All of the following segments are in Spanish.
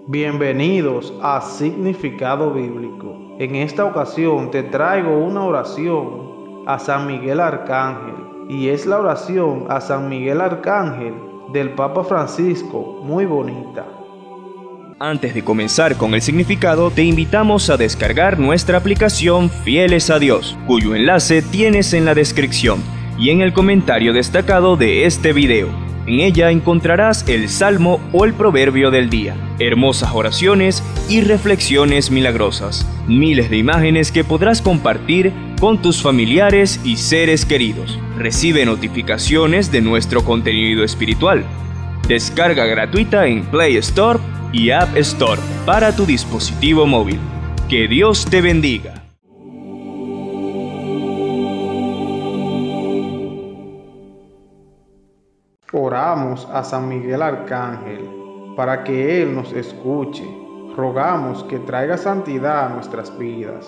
Bienvenidos a Significado Bíblico. En esta ocasión te traigo una oración a San Miguel Arcángel, y es la oración a San Miguel Arcángel del Papa Francisco, muy bonita. Antes de comenzar con el significado, te invitamos a descargar nuestra aplicación Fieles a Dios, cuyo enlace tienes en la descripción y en el comentario destacado de este video. En ella encontrarás el salmo o el proverbio del día, hermosas oraciones y reflexiones milagrosas, miles de imágenes que podrás compartir con tus familiares y seres queridos. Recibe notificaciones de nuestro contenido espiritual. Descarga gratuita en Play Store y App Store para tu dispositivo móvil. Que Dios te bendiga. Oramos a San Miguel Arcángel para que Él nos escuche. Rogamos que traiga santidad a nuestras vidas.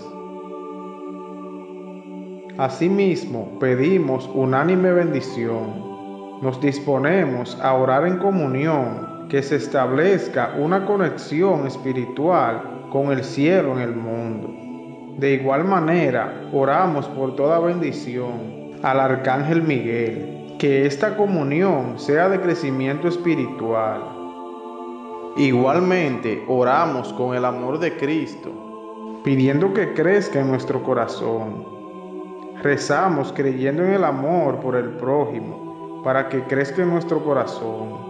Asimismo, pedimos unánime bendición. Nos disponemos a orar en comunión, que se establezca una conexión espiritual con el cielo en el mundo. De igual manera, oramos por toda bendición al Arcángel Miguel, que esta comunión sea de crecimiento espiritual. Igualmente, oramos con el amor de Cristo, pidiendo que crezca en nuestro corazón. Rezamos creyendo en el amor por el prójimo, para que crezca en nuestro corazón.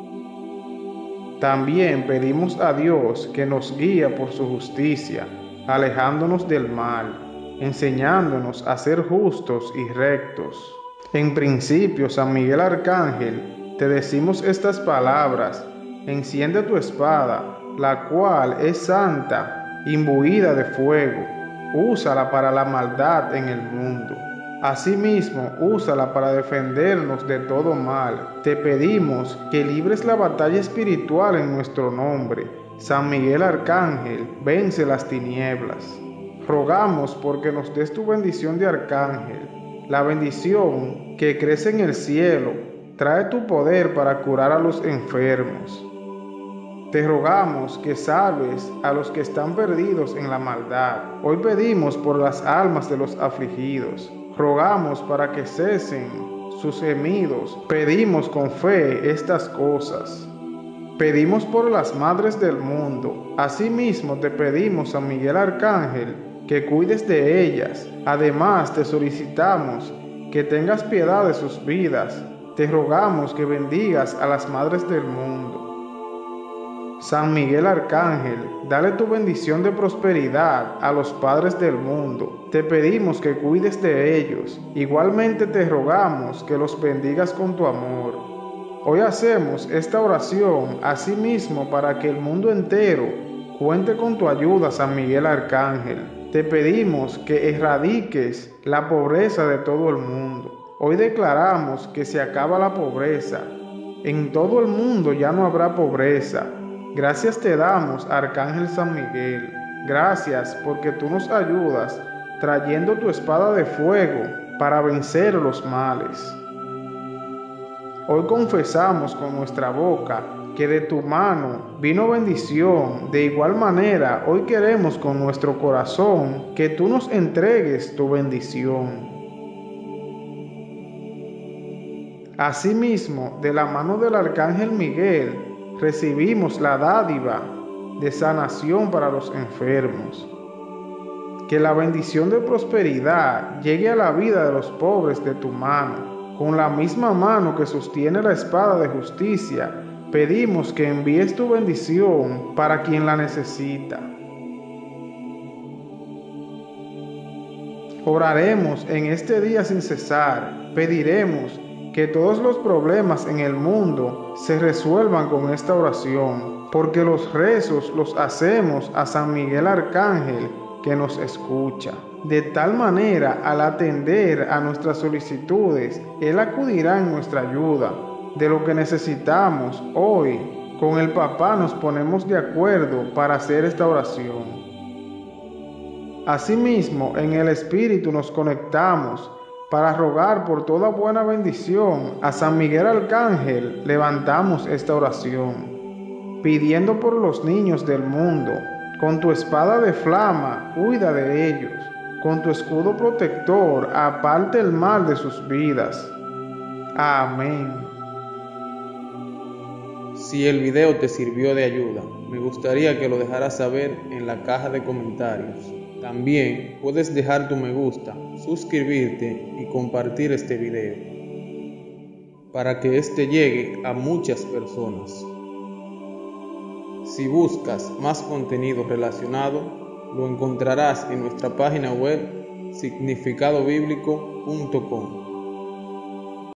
También pedimos a Dios que nos guíe por su justicia, alejándonos del mal, enseñándonos a ser justos y rectos. En principio, San Miguel Arcángel, te decimos estas palabras: enciende tu espada, la cual es santa, imbuida de fuego. Úsala para la maldad en el mundo. Asimismo, úsala para defendernos de todo mal. Te pedimos que libres la batalla espiritual en nuestro nombre. San Miguel Arcángel, vence las tinieblas. Rogamos porque nos des tu bendición de Arcángel, la bendición que crece en el cielo. Trae tu poder para curar a los enfermos. Te rogamos que salves a los que están perdidos en la maldad. Hoy pedimos por las almas de los afligidos. Rogamos para que cesen sus gemidos. Pedimos con fe estas cosas. Pedimos por las madres del mundo. Asimismo te pedimos, San Miguel Arcángel, que cuides de ellas. Además te solicitamos que tengas piedad de sus vidas. Te rogamos que bendigas a las madres del mundo. San Miguel Arcángel, dale tu bendición de prosperidad a los padres del mundo. Te pedimos que cuides de ellos. Igualmente te rogamos que los bendigas con tu amor. Hoy hacemos esta oración asimismo para que el mundo entero cuente con tu ayuda, San Miguel Arcángel. Te pedimos que erradiques la pobreza de todo el mundo. Hoy declaramos que se acaba la pobreza. En todo el mundo ya no habrá pobreza. Gracias te damos, Arcángel San Miguel. Gracias porque tú nos ayudas trayendo tu espada de fuego para vencer los males. Hoy confesamos con nuestra boca que de tu mano vino bendición. De igual manera, hoy queremos con nuestro corazón que tú nos entregues tu bendición. Asimismo, de la mano del Arcángel Miguel, recibimos la dádiva de sanación para los enfermos. Que la bendición de prosperidad llegue a la vida de los pobres de tu mano. Con la misma mano que sostiene la espada de justicia, pedimos que envíes tu bendición para quien la necesita. Oraremos en este día sin cesar. Pediremos que todos los problemas en el mundo se resuelvan con esta oración, porque los rezos los hacemos a San Miguel Arcángel, que nos escucha. De tal manera, al atender a nuestras solicitudes, Él acudirá en nuestra ayuda. De lo que necesitamos hoy, con el Papá nos ponemos de acuerdo para hacer esta oración. Asimismo, en el Espíritu nos conectamos para rogar por toda buena bendición. A San Miguel Arcángel levantamos esta oración. pidiendo por los niños del mundo. Con tu espada de flama, cuida de ellos. Con tu escudo protector, aparte el mal de sus vidas. Amén. Si el video te sirvió de ayuda, me gustaría que lo dejaras saber en la caja de comentarios. También puedes dejar tu me gusta, suscribirte y compartir este video para que este llegue a muchas personas. Si buscas más contenido relacionado, lo encontrarás en nuestra página web significadobiblico.com.